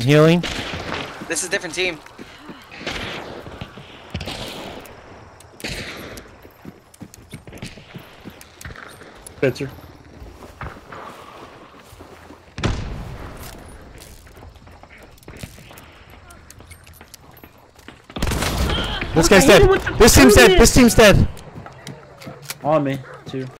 Healing. This is a different team. Spencer. This guy's dead. This team's dead. This team's dead. On me, too.